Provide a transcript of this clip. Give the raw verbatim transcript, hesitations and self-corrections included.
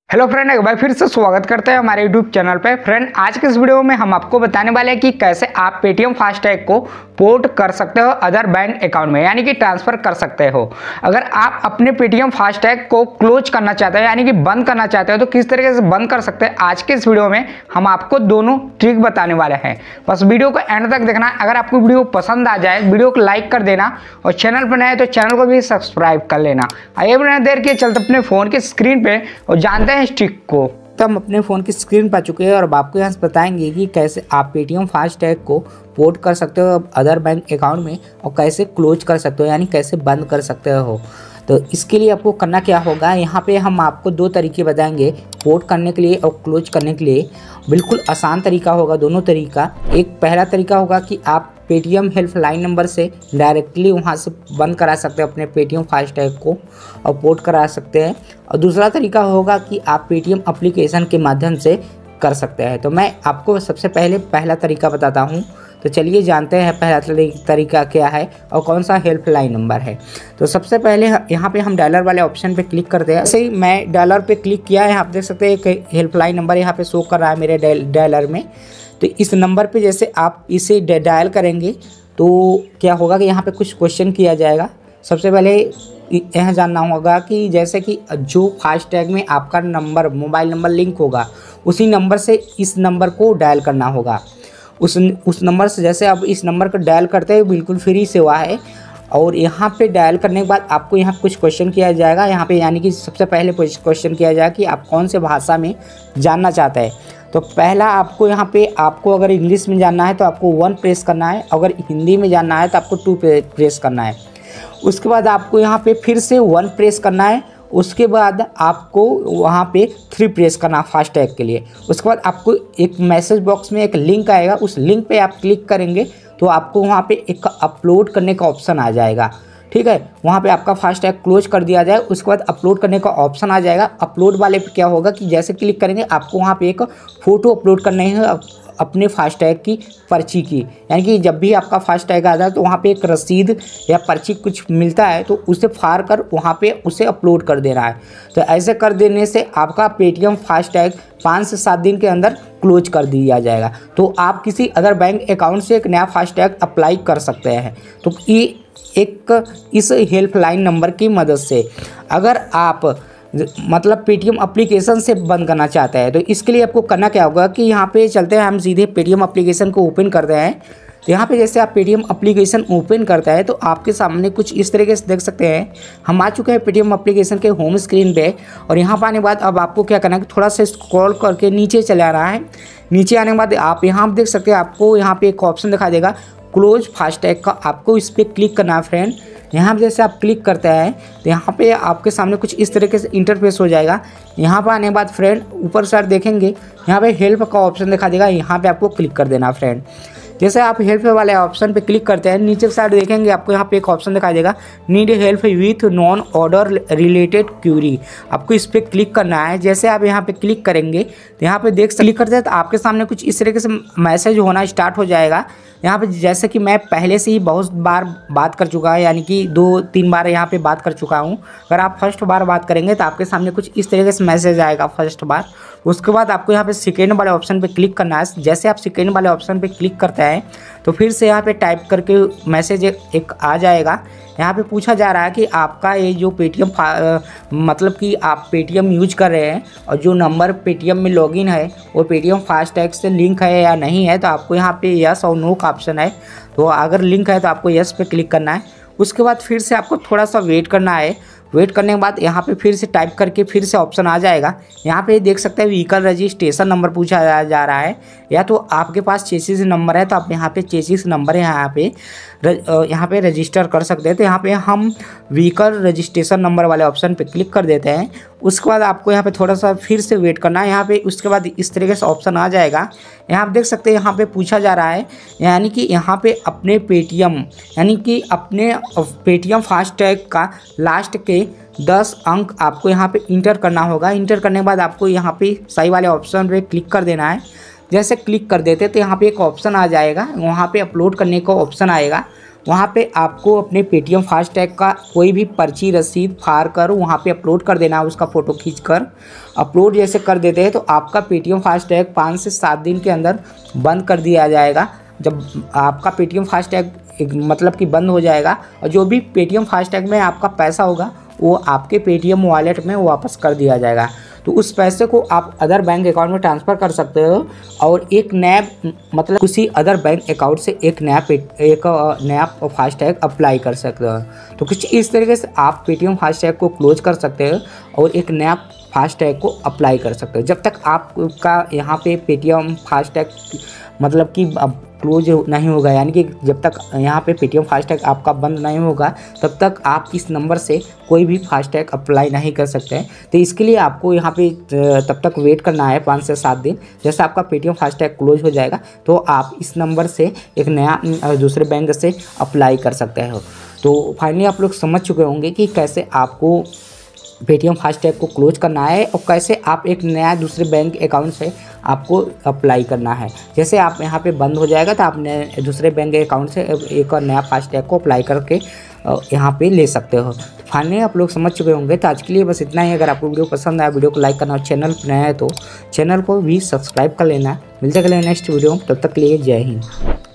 Hello friend, एक बार फिर से स्वागत करते हैं हमारे यूट्यूब चैनल पे। फ्रेंड, आज के इस वीडियो में हम आपको बताने वाले हैं कि कैसे आप पेटीएम फास्टैग को पोर्ट कर सकते हो अदर बैंक अकाउंट में, यानी कि ट्रांसफर कर सकते हो। अगर आप अपने पेटीएम फास्टैग को क्लोज करना चाहते हो, यानी कि बंद करना चाहते हो, तो किस तरीके से बंद कर सकते हैं आज के इस वीडियो में हम आपको दोनों ट्रिक बताने वाले हैं। बस वीडियो को एंड तक देखना। अगर आपको वीडियो पसंद आ जाए वीडियो को लाइक कर देना और चैनल पर नए तो चैनल को भी सब्सक्राइब कर लेना। आइए बिना देर के चलते अपने फोन की स्क्रीन पे और जानते हैं इस ट्रिक को। तो हम अपने फ़ोन की स्क्रीन पर चुके हैं और अब आपको यहाँ से बताएंगे कि कैसे आप पेटीएम फास्टैग को पोर्ट कर सकते हो अदर बैंक अकाउंट में और कैसे क्लोज कर सकते हो, यानी कैसे बंद कर सकते हो। तो इसके लिए आपको करना क्या होगा, यहाँ पे हम आपको दो तरीके बताएंगे पोर्ट करने के लिए और क्लोज करने के लिए। बिल्कुल आसान तरीका होगा दोनों तरीका। एक पहला तरीका होगा कि आप पेटीएम हेल्पलाइन नंबर से डायरेक्टली वहाँ से बंद करा सकते हैं अपने पेटीएम फास्टैग को और पोर्ट करा सकते हैं। और दूसरा तरीका होगा कि आप पेटीएम एप्लीकेशन के माध्यम से कर सकते हैं। तो मैं आपको सबसे पहले पहला तरीका बताता हूँ। तो चलिए जानते हैं पहला तरीका क्या है और कौन सा हेल्पलाइन नंबर है। तो सबसे पहले यहाँ पे हम डॉलर वाले ऑप्शन पे क्लिक करते हैं। ऐसे ही मैं डॉलर पे क्लिक किया है, आप देख सकते हैं एक हेल्पलाइन नंबर यहाँ पे शो कर रहा है मेरे डॉलर में। तो इस नंबर पे जैसे आप इसे डायल करेंगे तो क्या होगा कि यहाँ पे कुछ क्वेश्चन किया जाएगा। सबसे पहले यह जानना होगा कि जैसे कि जो फास्टैग में आपका नंबर मोबाइल नंबर लिंक होगा उसी नंबर से इस नंबर को डायल करना होगा। उस उस नंबर से जैसे आप इस नंबर को डायल करते हैं बिल्कुल फ्री सेवा है। और यहाँ पे डायल करने के बाद आपको यहाँ कुछ क्वेश्चन किया जाएगा। यहाँ पे यानी कि सबसे पहले क्वेश्चन किया जाएगा कि आप कौन से भाषा में जानना चाहते हैं। तो पहला आपको यहाँ पे आपको अगर इंग्लिश में जानना है तो आपको वन प्रेस करना है, अगर हिंदी में जानना है तो आपको टू प्रेस करना है। उसके बाद आपको यहाँ पे फिर से वन प्रेस करना है। उसके बाद आपको वहाँ पे थ्री प्रेस करना फास्टैग के लिए। उसके बाद आपको एक मैसेज बॉक्स में एक लिंक आएगा, उस लिंक पे आप क्लिक करेंगे तो आपको वहाँ पे एक अपलोड करने का ऑप्शन आ जाएगा। ठीक है, वहाँ पे आपका फास्टैग क्लोज कर दिया जाए। उसके बाद अपलोड करने का ऑप्शन आ जाएगा। अपलोड वाले पे क्या होगा कि जैसे क्लिक करेंगे आपको वहाँ पे एक फ़ोटो अपलोड करनी है अपने फास्टैग की पर्ची की, यानी कि जब भी आपका फास्टैग आता है तो वहाँ पे एक रसीद या पर्ची कुछ मिलता है तो उसे फाड़ कर वहाँ पे उसे अपलोड कर देना है। तो ऐसे कर देने से आपका पेटीएम फास्टैग पाँच से सात दिन के अंदर क्लोज कर दिया जाएगा। तो आप किसी अदर बैंक अकाउंट से एक नया फास्टैग अप्लाई कर सकते हैं। तो ये एक इस हेल्पलाइन नंबर की मदद से अगर आप मतलब पेटीएम एप्लीकेशन से बंद करना चाहते हैं तो इसके लिए आपको करना क्या होगा कि यहाँ पे चलते हैं हम सीधे पेटीएम एप्लीकेशन को ओपन करते हैं। तो यहाँ पे जैसे आप पेटीएम एप्लीकेशन ओपन करता है तो आपके सामने कुछ इस तरीके से देख सकते हैं। हम आ चुके हैं पेटीएम एप्लीकेशन के होम स्क्रीन पे और यहाँ पर आने के बाद अब आपको क्या करना है कि थोड़ा सा स्क्रॉल करके नीचे चले आना है। नीचे आने के बाद आप यहाँ देख सकते हैं आपको यहाँ पे एक ऑप्शन दिखाई देगा क्लोज फास्टैग का, आपको इस पर क्लिक करना है फ्रेंड। यहाँ पे जैसे आप क्लिक करते हैं तो यहाँ पे आपके सामने कुछ इस तरीके से इंटरफेस हो जाएगा। यहाँ पर आने के बाद फ्रेंड ऊपर साइड देखेंगे यहाँ पे हेल्प का ऑप्शन दिखा देगा, यहाँ पे आपको क्लिक कर देना फ्रेंड। जैसे आप हेल्प वाले ऑप्शन पे क्लिक करते हैं नीचे साइड देखेंगे आपको यहाँ पे एक ऑप्शन दिखाई देगा need help with non order related query, आपको इस पर क्लिक करना है। जैसे आप यहाँ पे क्लिक करेंगे तो यहाँ पे देख क्लिक करते हैं तो आपके सामने कुछ इस तरीके से मैसेज होना स्टार्ट हो जाएगा। यहाँ पे जैसे कि मैं पहले से ही बहुत बार बात कर चुका है, यानी कि दो तीन बार यहाँ पे बात कर चुका हूँ। अगर आप फर्स्ट बार बात करेंगे तो आपके सामने कुछ इस तरीके से मैसेज आएगा फर्स्ट बार। उसके बाद आपको यहाँ पे सेकेंड वाले ऑप्शन पे क्लिक करना है। जैसे आप सेकेंड वाले ऑप्शन पे क्लिक करते हैं तो फिर से यहाँ पे टाइप करके मैसेज एक आ जाएगा। यहाँ पे पूछा जा रहा है कि आपका ये जो पेटीएम मतलब कि आप पेटीएम यूज कर रहे हैं और जो नंबर पेटीएम में लॉगिन है वो पेटीएम फास्टैग से लिंक है या नहीं है। तो आपको यहाँ पे यस और नो का ऑप्शन है, तो अगर लिंक है तो आपको यस पे क्लिक करना है। उसके बाद फिर से आपको थोड़ा सा वेट करना है। वेट करने के बाद यहाँ पे फिर से टाइप करके फिर से ऑप्शन आ जाएगा। यहाँ पे देख सकते हैं व्हीकल रजिस्ट्रेशन नंबर पूछा जा, जा रहा है, या तो आपके पास चेसिस नंबर है तो आप यहाँ पे चेसिस नंबर है यहाँ पे यहाँ पे रजिस्टर कर सकते हैं। तो यहाँ पे हम व्हीकल रजिस्ट्रेशन नंबर वाले ऑप्शन पे क्लिक कर देते हैं। उसके बाद आपको यहाँ पे थोड़ा सा फिर से वेट करना है। यहाँ पे उसके बाद इस तरीके से ऑप्शन आ जाएगा। यहाँ आप देख सकते हैं यहाँ पे पूछा जा रहा है यानी कि यहाँ पे अपने पेटीएम यानी कि अपने पेटीएम फास्टैग का लास्ट के दस अंक आपको यहाँ पे इंटर करना होगा। इंटर करने के बाद आपको यहाँ पे सही वाले ऑप्शन पे क्लिक कर देना है। जैसे क्लिक कर देते तो यहाँ पे एक ऑप्शन आ जाएगा, वहाँ पे अपलोड करने का ऑप्शन आएगा। वहाँ पे आपको अपने पेटीएम फास्टैग का कोई भी पर्ची रसीद फाड़ कर वहाँ पे अपलोड कर देना है। उसका फ़ोटो खींच कर अपलोड जैसे कर देते हैं तो आपका पेटीएम फास्टैग पाँच से सात दिन के अंदर बंद कर दिया जाएगा। जब आपका पेटीएम फास्टैग मतलब कि बंद हो जाएगा और जो भी पेटीएम फास्टैग में आपका पैसा होगा वो आपके पेटीएम वॉलेट में वापस कर दिया जाएगा। तो उस पैसे को आप अदर बैंक अकाउंट में ट्रांसफ़र कर सकते हो और एक नया मतलब किसी अदर बैंक अकाउंट से एक नया एक नया फास्टैग अप्लाई कर सकते हो। तो कुछ इस तरीके से आप पेटीएम फास्टैग को क्लोज कर सकते हो और एक नया फास्टैग को अप्लाई कर सकते हो। जब तक आपका यहाँ पे पेटीएम फास्टैग मतलब कि क्लोज नहीं होगा, यानी कि जब तक यहाँ पे पेटीएम फास्टैग आपका बंद नहीं होगा तब तक आप इस नंबर से कोई भी फास्टैग अप्लाई नहीं कर सकते हैं। तो इसके लिए आपको यहाँ पे तब तक वेट करना है पाँच से सात दिन। जैसे आपका पेटीएम फास्टैग क्लोज हो जाएगा तो आप इस नंबर से एक नया दूसरे बैंक से अप्लाई कर सकते हो। तो फाइनली आप लोग समझ चुके होंगे कि कैसे आपको पेटीएम फास्टैग को क्लोज करना है और कैसे आप एक नया दूसरे बैंक अकाउंट से आपको अप्लाई करना है। जैसे आप यहाँ पे बंद हो जाएगा तो आपने दूसरे बैंक अकाउंट से एक और नया फास्टैग को अप्लाई करके यहाँ पे ले सकते हो। फाइनली आप लोग समझ चुके होंगे। तो आज के लिए बस इतना ही। अगर आपको वीडियो पसंद आया वीडियो को लाइक करना और चैनल पर नया है तो चैनल को भी सब्सक्राइब कर लेना। मिलते अगले नेक्स्ट वीडियो, तब तक के लिए जय हिंद।